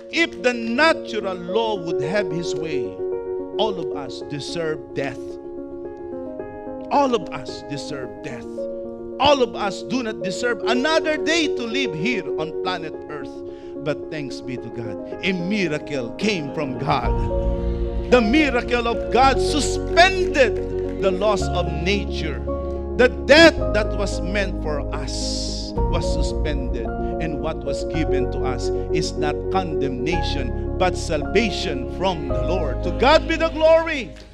if the natural law would have his way, all of us deserve death. All of us deserve death. All of us do not deserve another day to live here on planet Earth. But thanks be to God, a miracle came from God. The miracle of God suspended the laws of nature. The death that was meant for us was suspended. And what was given to us is not condemnation, but salvation from the Lord. To God be the glory.